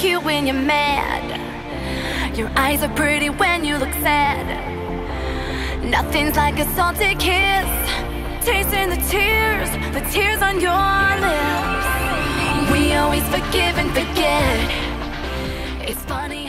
cute when you're mad. Your eyes are pretty when you look sad. Nothing's like a salty kiss, tasting the tears on your lips. We always forgive and forget. It's funny.